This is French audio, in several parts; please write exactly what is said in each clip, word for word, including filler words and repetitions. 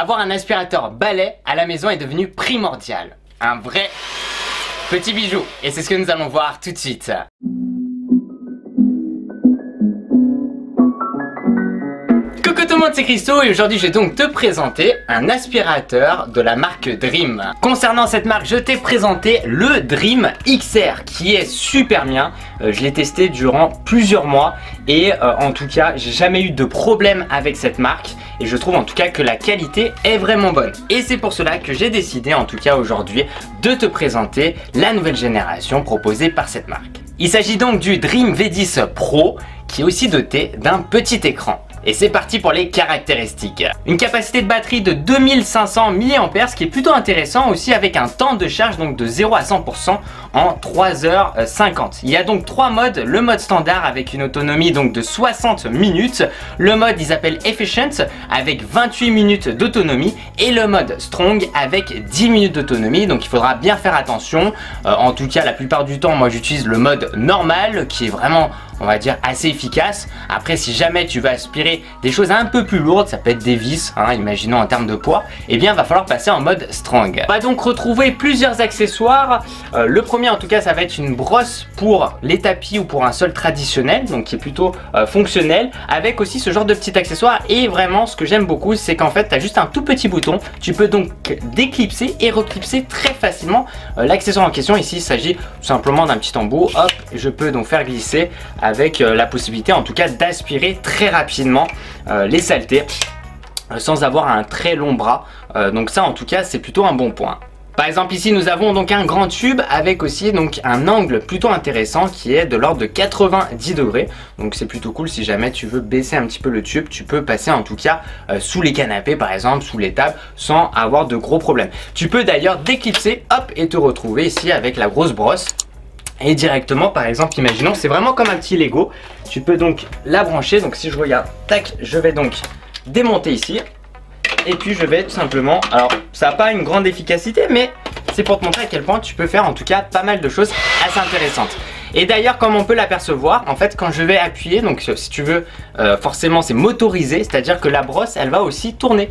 Avoir un aspirateur balai à la maison est devenu primordial. Un vrai petit bijou. Et c'est ce que nous allons voir tout de suite. Coucou tout le monde, c'est Christo et aujourd'hui je vais donc te présenter un aspirateur de la marque Dream. Concernant cette marque, je t'ai présenté le Dream X R qui est super bien. Euh, je l'ai testé durant plusieurs mois et euh, en tout cas j'ai jamais eu de problème avec cette marque et je trouve en tout cas que la qualité est vraiment bonne. Et c'est pour cela que j'ai décidé en tout cas aujourd'hui de te présenter la nouvelle génération proposée par cette marque. Il s'agit donc du Dream V dix Pro qui est aussi doté d'un petit écran. Et c'est parti pour les caractéristiques. Une capacité de batterie de deux mille cinq cents milliampères, ce qui est plutôt intéressant aussi avec un temps de charge donc de zéro à cent pour cent en trois heures cinquante. Il y a donc trois modes, le mode standard avec une autonomie donc de soixante minutes, le mode ils appellent Efficient avec vingt-huit minutes d'autonomie et le mode Strong avec dix minutes d'autonomie, donc il faudra bien faire attention. Euh, en tout cas la plupart du temps moi j'utilise le mode normal qui est vraiment on va dire assez efficace. Après si jamais tu veux aspirer des choses un peu plus lourdes, ça peut être des vis, hein, imaginons en termes de poids, et eh bien va falloir passer en mode Strong. On va donc retrouver plusieurs accessoires. Euh, le premier en tout cas ça va être une brosse pour les tapis ou pour un sol traditionnel, donc qui est plutôt euh, fonctionnel, avec aussi ce genre de petit accessoire. Et vraiment ce que j'aime beaucoup c'est qu'en fait tu as juste un tout petit bouton, tu peux donc déclipser et reclipser très facilement euh, l'accessoire en question. Ici il s'agit tout simplement d'un petit embout, hop, je peux donc faire glisser avec euh, la possibilité en tout cas d'aspirer très rapidement euh, les saletés euh, sans avoir un très long bras, euh, donc ça en tout cas c'est plutôt un bon point. Par exemple ici nous avons donc un grand tube avec aussi donc un angle plutôt intéressant qui est de l'ordre de quatre-vingt-dix degrés, donc c'est plutôt cool. Si jamais tu veux baisser un petit peu le tube, tu peux passer en tout cas euh, sous les canapés par exemple, sous les tables, sans avoir de gros problèmes. Tu peux d'ailleurs déclipser hop et te retrouver ici avec la grosse brosse. Et directement par exemple imaginons c'est vraiment comme un petit Lego, tu peux donc la brancher. Donc si je regarde, tac, je vais donc démonter ici et puis je vais tout simplement, alors ça n'a pas une grande efficacité mais c'est pour te montrer à quel point tu peux faire en tout cas pas mal de choses assez intéressantes. Et d'ailleurs comme on peut l'apercevoir, en fait quand je vais appuyer, donc si tu veux euh, forcément c'est motorisé, c'est à dire que la brosse elle va aussi tourner.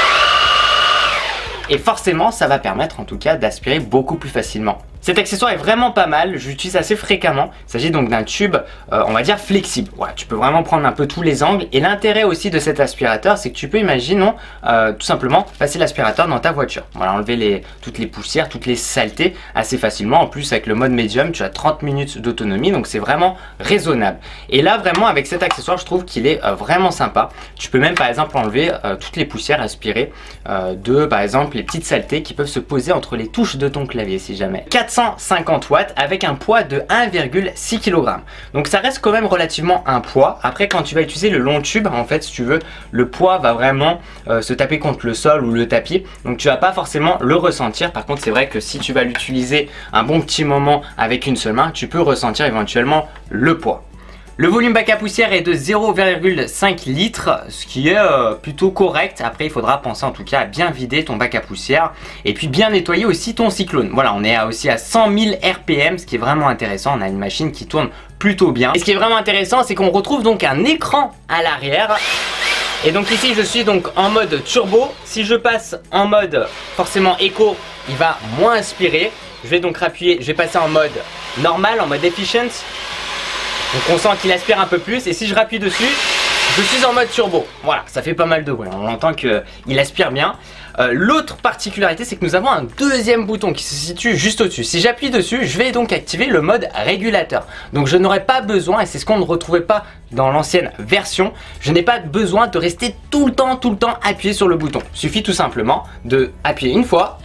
Et forcément ça va permettre en tout cas d'aspirer beaucoup plus facilement. Cet accessoire est vraiment pas mal, je l'utilise assez fréquemment. Il s'agit donc d'un tube, euh, on va dire flexible. Voilà, tu peux vraiment prendre un peu tous les angles. Et l'intérêt aussi de cet aspirateur, c'est que tu peux, imaginons, euh, tout simplement passer l'aspirateur dans ta voiture. Voilà, enlever les, toutes les poussières, toutes les saletés assez facilement. En plus, avec le mode médium, tu as trente minutes d'autonomie, donc c'est vraiment raisonnable. Et là, vraiment, avec cet accessoire, je trouve qu'il est euh, vraiment sympa. Tu peux même, par exemple, enlever euh, toutes les poussières aspirées euh, de, par exemple, les petites saletés qui peuvent se poser entre les touches de ton clavier, si jamais. quatre cent cinquante watts avec un poids de un virgule six kilogrammes. Donc ça reste quand même relativement un poids. Après quand tu vas utiliser le long tube, en fait si tu veux, le poids va vraiment euh, se taper contre le sol ou le tapis. Donc tu vas pas forcément le ressentir. Par contre c'est vrai que si tu vas l'utiliser un bon petit moment avec une seule main, tu peux ressentir éventuellement le poids. Le volume bac à poussière est de zéro virgule cinq litres, ce qui est euh, plutôt correct. Après il faudra penser en tout cas à bien vider ton bac à poussière et puis bien nettoyer aussi ton cyclone. Voilà, on est à aussi à cent mille R P M, ce qui est vraiment intéressant. On a une machine qui tourne plutôt bien. Et ce qui est vraiment intéressant, c'est qu'on retrouve donc un écran à l'arrière. Et donc ici je suis donc en mode turbo. Si je passe en mode forcément éco, il va moins aspirer. Je vais donc appuyer, je vais passer en mode normal, en mode efficient. Donc on sent qu'il aspire un peu plus et si je rappuie dessus, je suis en mode turbo. Voilà, ça fait pas mal de bruit, on entend qu'il aspire bien. Euh, L'autre particularité c'est que nous avons un deuxième bouton qui se situe juste au-dessus. Si j'appuie dessus, je vais donc activer le mode régulateur. Donc je n'aurai pas besoin, et c'est ce qu'on ne retrouvait pas dans l'ancienne version, je n'ai pas besoin de rester tout le temps, tout le temps appuyé sur le bouton. Il suffit tout simplement de appuyer une fois.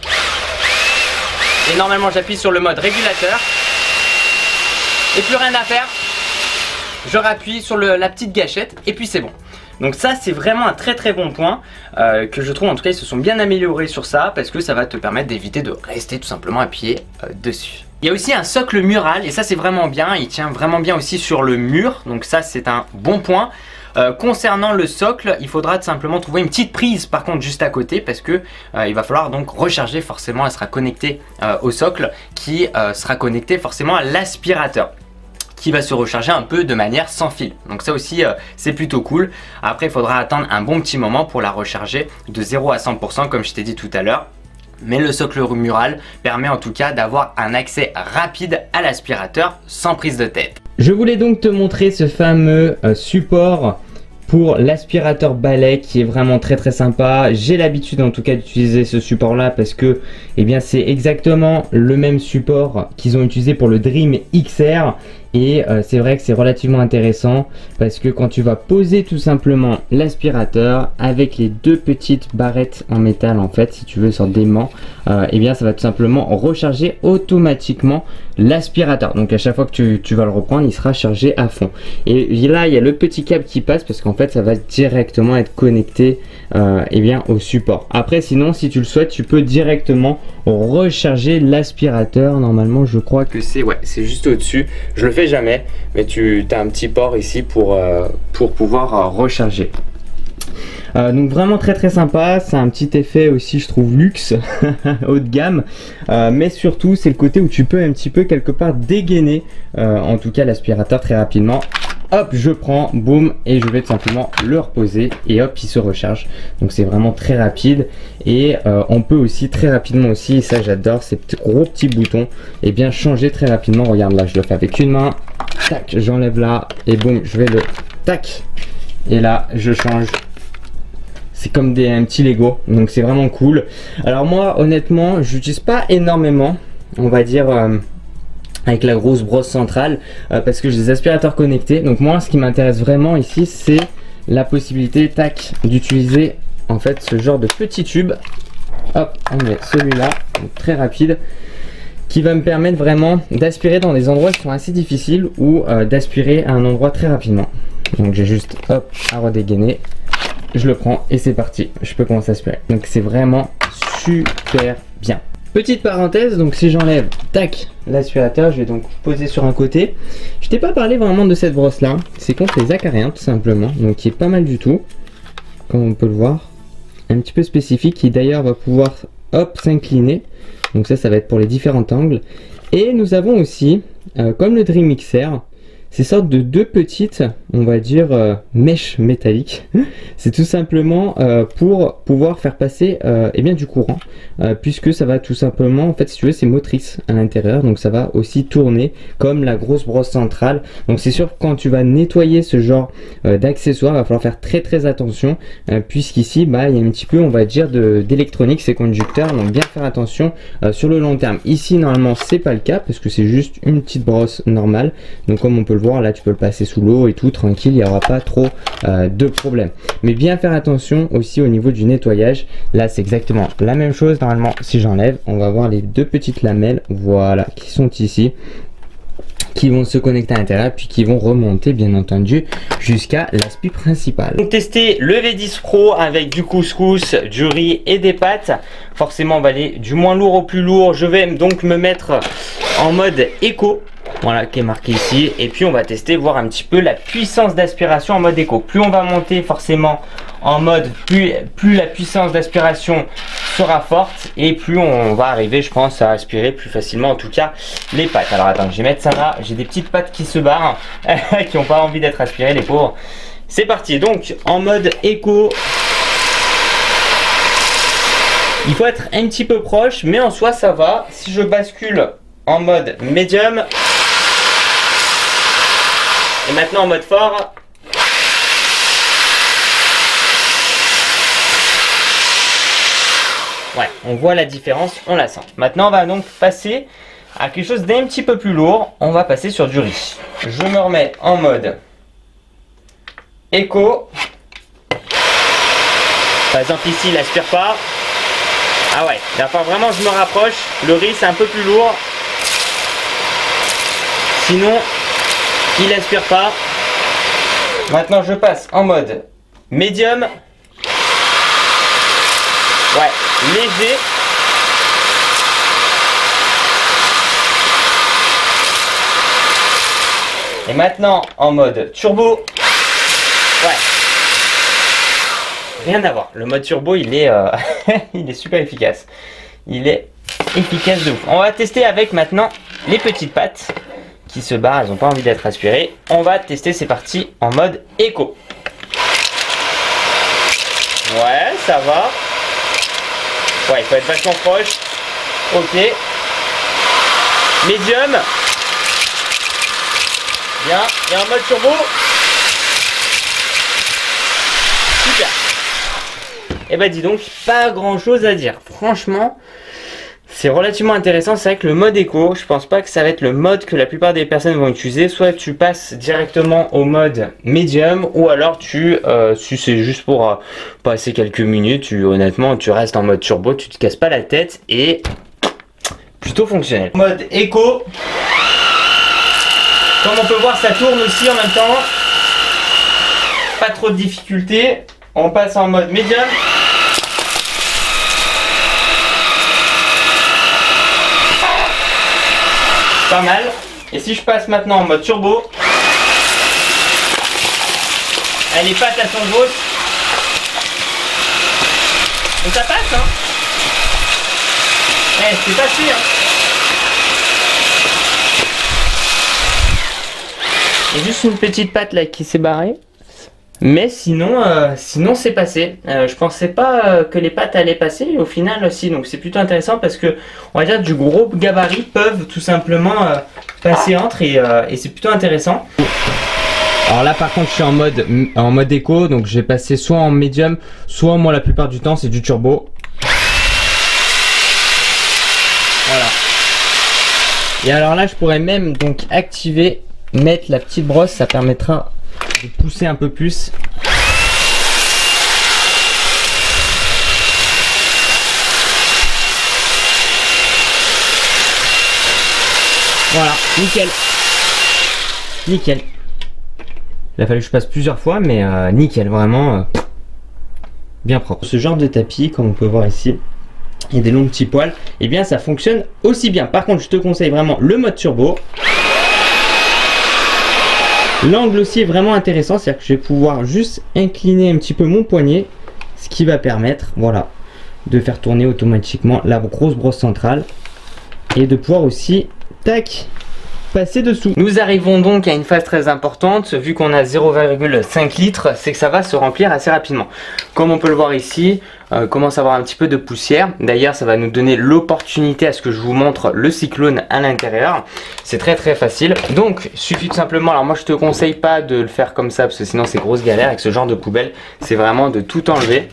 Et normalement j'appuie sur le mode régulateur. Et plus rien à faire. Je rappuie sur le, la petite gâchette et puis c'est bon. Donc ça c'est vraiment un très très bon point euh, que je trouve, en tout cas ils se sont bien améliorés sur ça parce que ça va te permettre d'éviter de rester tout simplement appuyé euh, dessus. Il y a aussi un socle mural et ça c'est vraiment bien, il tient vraiment bien aussi sur le mur, donc ça c'est un bon point. Euh, concernant le socle, il faudra tout simplement trouver une petite prise par contre juste à côté parce que euh, il va falloir donc recharger, forcément elle sera connectée euh, au socle qui euh, sera connecté forcément à l'aspirateur, qui va se recharger un peu de manière sans fil. Donc ça aussi euh, c'est plutôt cool. Après il faudra attendre un bon petit moment pour la recharger de zéro à cent pour cent comme je t'ai dit tout à l'heure. Mais le socle mural permet en tout cas d'avoir un accès rapide à l'aspirateur sans prise de tête. Je voulais donc te montrer ce fameux euh, support pour l'aspirateur balai qui est vraiment très très sympa. J'ai l'habitude en tout cas d'utiliser ce support là parce que eh bien c'est exactement le même support qu'ils ont utilisé pour le Dream X R. Et euh, c'est vrai que c'est relativement intéressant parce que quand tu vas poser tout simplement l'aspirateur avec les deux petites barrettes en métal en fait, si tu veux, sur d'aimant, euh, et bien ça va tout simplement recharger automatiquement l'aspirateur. Donc à chaque fois que tu, tu vas le reprendre, il sera chargé à fond. Et là il y a le petit câble qui passe parce qu'en fait ça va directement être connecté euh, et bien au support. Après sinon si tu le souhaites, tu peux directement recharger l'aspirateur. Normalement je crois que c'est ouais, c'est juste au-dessus. Je le fais jamais, mais tu as un petit port ici pour, euh, pour pouvoir euh, recharger. Euh, donc vraiment très très sympa, c'est un petit effet aussi je trouve luxe, haut de gamme, euh, mais surtout c'est le côté où tu peux un petit peu quelque part dégainer euh, en tout cas l'aspirateur très rapidement. Hop, je prends, boum, et je vais tout simplement le reposer et hop, il se recharge. Donc c'est vraiment très rapide et euh, on peut aussi très rapidement aussi, et ça j'adore, ces petits, gros petits boutons, et bien changer très rapidement. Regarde là, je le fais avec une main, tac, j'enlève là et boum, je vais le tac et là je change. C'est comme des un petit Lego, donc c'est vraiment cool. Alors moi honnêtement, j'utilise pas énormément, on va dire. Euh, avec la grosse brosse centrale euh, parce que j'ai des aspirateurs connectés. Donc moi ce qui m'intéresse vraiment ici c'est la possibilité tac d'utiliser en fait ce genre de petit tube. Hop, on met celui-là, très rapide, qui va me permettre vraiment d'aspirer dans des endroits qui sont assez difficiles ou euh, d'aspirer à un endroit très rapidement. Donc j'ai juste hop à redégainer, je le prends et c'est parti, je peux commencer à aspirer. Donc c'est vraiment super bien. Petite parenthèse, donc si j'enlève tac l'aspirateur, je vais donc poser sur un côté. Je t'ai pas parlé vraiment de cette brosse là, c'est contre les acariens tout simplement, donc qui est pas mal du tout, comme on peut le voir, un petit peu spécifique, qui d'ailleurs va pouvoir hop s'incliner, donc ça ça va être pour les différents angles. Et nous avons aussi, euh, comme le Dream X R, ces sortes de deux petites, on va dire, euh, mèches métalliques. C'est tout simplement euh, pour pouvoir faire passer euh, eh bien, du courant, euh, puisque ça va tout simplement, en fait, si tu veux, c'est motrice à l'intérieur, donc ça va aussi tourner comme la grosse brosse centrale. Donc c'est sûr que quand tu vas nettoyer ce genre euh, d'accessoires, il va falloir faire très très attention, euh, puisqu'ici, bah, il y a un petit peu, on va dire, d'électronique, ces conducteurs, donc bien faire attention euh, sur le long terme. Ici, normalement, c'est pas le cas, parce que c'est juste une petite brosse normale, donc comme on peut le voir là, tu peux le passer sous l'eau et tout tranquille, il n'y aura pas trop euh, de problème. Mais bien faire attention aussi au niveau du nettoyage. Là c'est exactement la même chose. Normalement si j'enlève, on va voir les deux petites lamelles, voilà, qui sont ici, qui vont se connecter à l'intérieur puis qui vont remonter bien entendu jusqu'à l'aspi principal. Donc tester le V dix Pro avec du couscous, du riz et des pâtes. Forcément on va aller du moins lourd au plus lourd. Je vais donc me mettre en mode éco, voilà, qui est marqué ici, et puis on va tester, voir un petit peu la puissance d'aspiration en mode éco. Plus on va monter forcément en mode, plus, plus la puissance d'aspiration sera forte et plus on va arriver, je pense, à aspirer plus facilement, en tout cas les pâtes. Alors attends, je vais mettre ça là, j'ai des petites pâtes qui se barrent qui n'ont pas envie d'être aspirées, les pauvres. C'est parti, donc en mode éco. Il faut être un petit peu proche, mais en soi ça va. Si je bascule en mode médium et maintenant en mode fort, ouais, on voit la différence, on la sent. Maintenant on va donc passer à quelque chose d'un petit peu plus lourd. On va passer sur du riz. Je me remets en mode éco. Par exemple ici il aspire pas. Ah ouais, il va falloir vraiment que je me rapproche. Le riz c'est un peu plus lourd. Sinon, il aspire pas. Maintenant, je passe en mode médium. Ouais, léger. Et maintenant, en mode turbo. Ouais. Rien à voir. Le mode turbo, il est, euh, il est super efficace. Il est efficace de ouf. On va tester avec maintenant les petites pattes, qui se barrent, elles n'ont pas envie d'être aspirées. On va tester, c'est parti en mode éco. Ouais, ça va. Ouais, il faut être vachement proche. Ok. Medium. Bien. Et en mode turbo. Super. Et bah dis donc, pas grand chose à dire. Franchement, c'est relativement intéressant. C'est vrai que le mode éco, je pense pas que ça va être le mode que la plupart des personnes vont utiliser. Soit tu passes directement au mode médium, ou alors tu, euh, si c'est juste pour euh, passer quelques minutes, tu, honnêtement, tu restes en mode turbo, tu te casses pas la tête et plutôt fonctionnel. Mode éco. Comme on peut voir, ça tourne aussi en même temps. Pas trop de difficultés. On passe en mode médium. Pas mal. Et si je passe maintenant en mode turbo, elle est pattes à son grosse. Et ça passe, hein. Eh, c'est passé, hein. Il y a juste une petite patte là qui s'est barrée. Mais sinon, euh, sinon c'est passé. Euh, je pensais pas euh, que les pattes allaient passer, et au final aussi. Donc c'est plutôt intéressant parce que, on va dire, du gros gabarit peuvent tout simplement euh, passer entre et, euh, et c'est plutôt intéressant. Alors là par contre je suis en mode, en mode éco, donc j'ai passé soit en médium, soit moi la plupart du temps c'est du turbo. Voilà. Et alors là je pourrais même donc activer, mettre la petite brosse, ça permettra de pousser un peu plus. Voilà, nickel. Nickel. Il a fallu que je passe plusieurs fois, mais euh, nickel, vraiment euh, bien propre. Ce genre de tapis, comme on peut voir ici, il y a des longs petits poils, et bien ça fonctionne aussi bien. Par contre, je te conseille vraiment le mode turbo. L'angle aussi est vraiment intéressant, c'est-à-dire que je vais pouvoir juste incliner un petit peu mon poignet, ce qui va permettre, voilà, de faire tourner automatiquement la grosse brosse centrale et de pouvoir aussi, tac, passer dessous. Nous arrivons donc à une phase très importante, vu qu'on a zéro virgule cinq litres, c'est que ça va se remplir assez rapidement. Comme on peut le voir ici, euh, commence à avoir un petit peu de poussière. D'ailleurs, ça va nous donner l'opportunité à ce que je vous montre le cyclone à l'intérieur. C'est très très facile. Donc, il suffit tout simplement, alors moi je te conseille pas de le faire comme ça, parce que sinon c'est grosse galère avec ce genre de poubelle. C'est vraiment de tout enlever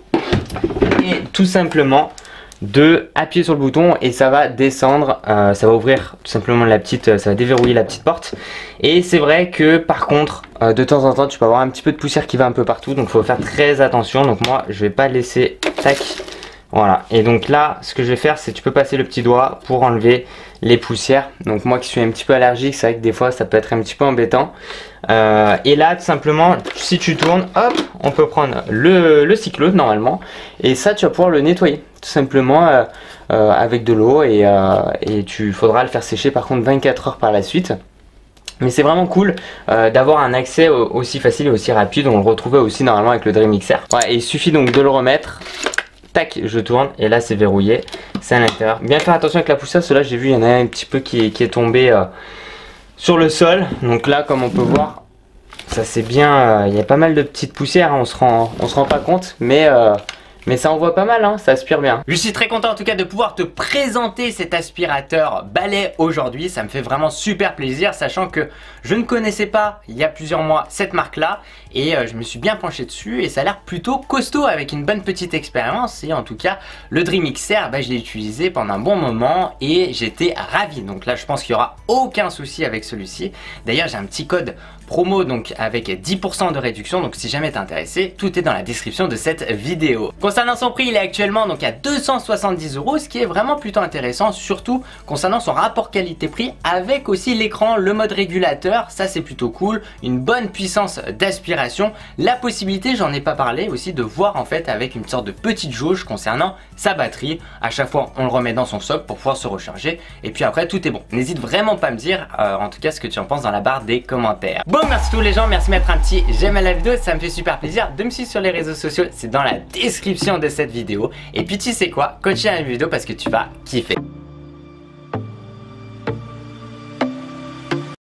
et tout simplement de appuyer sur le bouton et ça va descendre, euh, ça va ouvrir tout simplement la petite, ça va déverrouiller la petite porte. Et c'est vrai que par contre euh, de temps en temps tu peux avoir un petit peu de poussière qui va un peu partout, donc il faut faire très attention. Donc moi je vais pas laisser, tac, voilà. Et donc là ce que je vais faire, c'est tu peux passer le petit doigt pour enlever les poussières. Donc moi qui suis un petit peu allergique, c'est vrai que des fois ça peut être un petit peu embêtant. Euh, et là tout simplement si tu tournes, hop, on peut prendre le, le cyclone normalement, et ça tu vas pouvoir le nettoyer tout simplement euh, euh, avec de l'eau, et, euh, et tu faudra le faire sécher par contre vingt-quatre heures par la suite. Mais c'est vraiment cool euh, d'avoir un accès aussi facile et aussi rapide. On le retrouvait aussi normalement avec le Dream X R. Ouais, et il suffit donc de le remettre. Tac, je tourne et là c'est verrouillé, c'est à l'intérieur. Bien faire attention avec la poussière, cela j'ai vu il y en a un petit peu qui est, qui est tombé euh, sur le sol. Donc là comme on peut voir, ça c'est bien, euh, il y a pas mal de petites poussières, hein, on se rend, on se rend pas compte, mais euh, Mais ça envoie pas mal, hein, ça aspire bien. Je suis très content en tout cas de pouvoir te présenter cet aspirateur balai aujourd'hui. Ça me fait vraiment super plaisir, sachant que je ne connaissais pas il y a plusieurs mois cette marque là. Et euh, je me suis bien penché dessus et ça a l'air plutôt costaud avec une bonne petite expérience. Et en tout cas, le Dream X R, bah, je l'ai utilisé pendant un bon moment et j'étais ravi. Donc là, je pense qu'il n'y aura aucun souci avec celui-ci. D'ailleurs, j'ai un petit code promo donc avec dix pour cent de réduction. Donc si jamais t'es intéressé, tout est dans la description de cette vidéo. Concernant son prix, il est actuellement donc à deux cent soixante-dix euros, ce qui est vraiment plutôt intéressant, surtout concernant son rapport qualité-prix avec aussi l'écran, le mode régulateur. Ça c'est plutôt cool, une bonne puissance d'aspiration, la possibilité, j'en ai pas parlé aussi, de voir en fait avec une sorte de petite jauge concernant sa batterie. À chaque fois on le remet dans son socle pour pouvoir se recharger et puis après tout est bon. N'hésite vraiment pas à me dire euh, en tout cas ce que tu en penses dans la barre des commentaires. Bon, merci tous les gens, merci de mettre un petit j'aime à la vidéo, ça me fait super plaisir. De me suivre sur les réseaux sociaux, c'est dans la description de cette vidéo. Et puis tu sais quoi, continue la vidéo parce que tu vas kiffer.